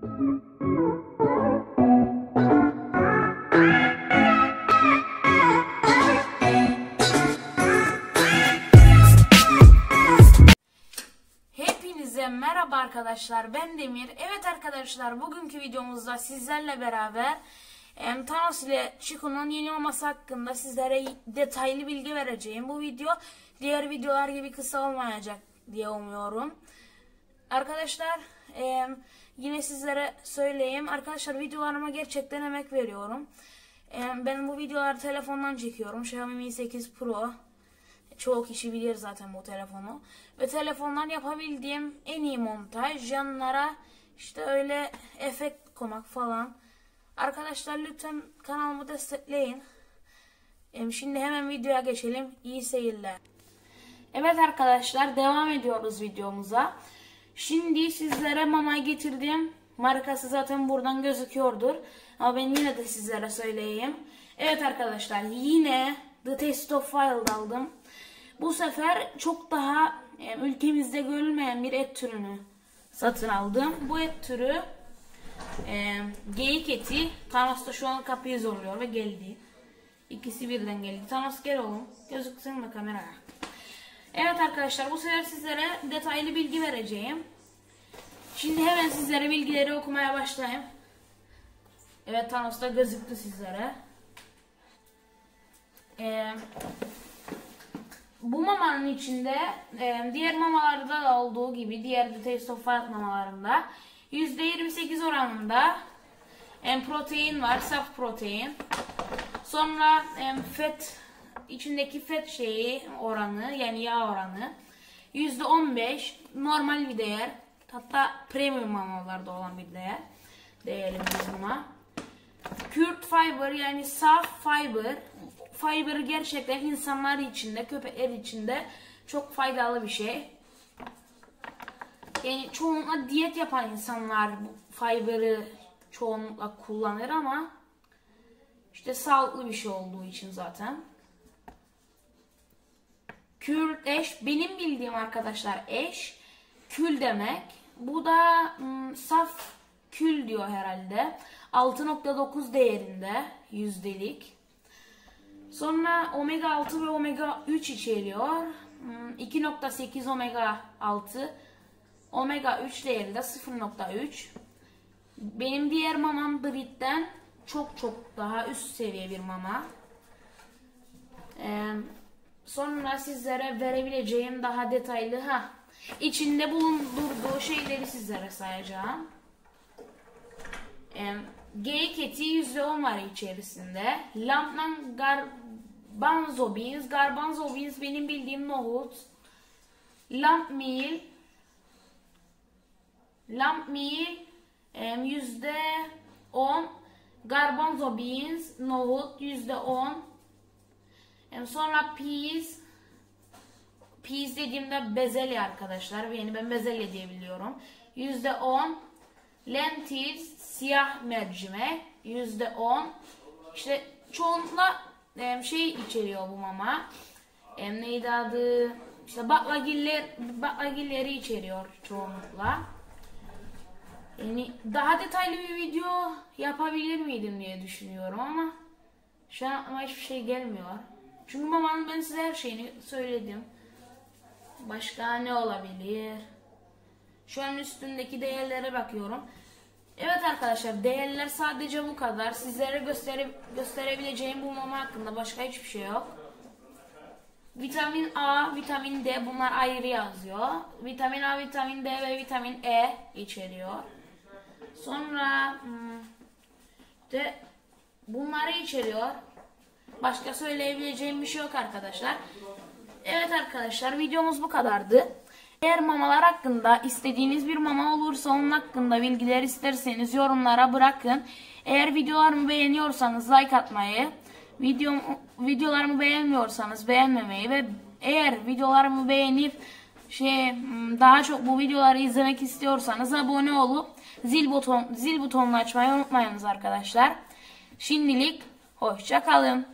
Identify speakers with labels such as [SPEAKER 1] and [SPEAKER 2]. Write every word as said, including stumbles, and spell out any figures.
[SPEAKER 1] Hepinize merhaba arkadaşlar, ben Demir. Evet arkadaşlar, bugünkü videomuzda sizlerle beraber em, Thanos ile Chico'nun yeni olması hakkında sizlere detaylı bilgi vereceğim. Bu video diğer videolar gibi kısa olmayacak diye umuyorum. Arkadaşlar em, yine sizlere söyleyeyim. Arkadaşlar, videolarıma gerçekten emek veriyorum. Em, ben bu videoları telefondan çekiyorum. Xiaomi Mi sekiz Pro. Çoğu kişi bilir zaten bu telefonu. Ve telefondan yapabildiğim en iyi montaj, yanlara işte öyle efekt koymak falan. Arkadaşlar lütfen kanalımı destekleyin. Şimdi hemen videoya geçelim. İyi seyirler. Evet arkadaşlar, devam ediyoruz videomuza. Şimdi sizlere mamayı getirdim. Markası zaten buradan gözüküyordur. Ama ben yine de sizlere söyleyeyim. Evet arkadaşlar, yine The Taste of Wild aldım. Bu sefer çok daha e, ülkemizde görülmeyen bir et türünü satın aldım. Bu et türü e, geyik eti. Thanos da şu an kapıyı zorluyor ve geldi. İkisi birden geldi. Thanos, gel oğlum. Gözüksün mü kameraya? Evet arkadaşlar, bu sefer sizlere detaylı bilgi vereceğim. Şimdi hemen sizlere bilgileri okumaya başlayayım. Evet, Thanos da gözüktü sizlere. Eee... Bu mamanın içinde e, diğer mamalarda da olduğu gibi, diğer The Taste of Wild mamalarında yüzde yirmi sekiz oranında e, protein var, saf protein. Sonra e, fat, içindeki fat şeyi oranı, yani yağ oranı yüzde on beş, normal bir değer. Hatta premium mamalarda olan bir değer. Değerim buna. Cured fiber, yani saf fiber. Fiber gerçekten insanlar için de köpekler için de çok faydalı bir şey. Yani çoğunlukla diyet yapan insanlar bu fiber'ı çoğunlukla kullanır ama işte sağlıklı bir şey olduğu için zaten. Cured ash, benim bildiğim arkadaşlar, ash kül demek. Bu da ım, saf kül diyor herhalde. altı nokta dokuz değerinde yüzdelik. Sonra omega altı ve omega üç içeriyor. iki nokta sekiz omega altı. Omega üç değeri de sıfır nokta üç. Benim diğer mamam Brit'ten çok çok daha üst seviye bir mama. Ee, sonra sizlere verebileceğim daha detaylı ha içinde bulundurduğu şeyleri sizlere sayacağım. Ee, Geyik eti yüzde on var içerisinde. Lamp'tan garbanzo beans. Garbanzo beans benim bildiğim nohut. Lamp meal. Lamp meal yüzde on. Garbanzo beans, nohut yüzde on. Sonra peas. Peas dediğimde bezelye arkadaşlar. Yani ben bezelye diye biliyorum. yüzde on. Lentils, siyah mercimek yüzde on. İşte çoğunlukla e, şey içeriyor bu mama. E, neydi adı? İşte baklagiller, baklagilleri içeriyor çoğunlukla. Yani daha detaylı bir video yapabilir miydim diye düşünüyorum ama şu an aklıma hiçbir şey gelmiyor. Çünkü mamanın ben size her şeyini söyledim. Başka ne olabilir? Şu an üstündeki değerlere bakıyorum. Evet arkadaşlar, değerler sadece bu kadar. Sizlere göstere gösterebileceğim bu mama hakkında başka hiçbir şey yok. Vitamin A, vitamin D, bunlar ayrı yazıyor. Vitamin A, vitamin D ve vitamin E içeriyor. Sonra de bunları içeriyor. Başka söyleyebileceğim bir şey yok arkadaşlar. Evet arkadaşlar, videomuz bu kadardı. Eğer mamalar hakkında istediğiniz bir mama olursa onun hakkında bilgiler isterseniz yorumlara bırakın. Eğer videolarımı beğeniyorsanız like atmayı, video, videolarımı beğenmiyorsanız beğenmemeyi ve eğer videolarımı beğenip şey daha çok bu videoları izlemek istiyorsanız abone olup zil buton zil butonunu açmayı unutmayınız arkadaşlar. Şimdilik hoşça kalın.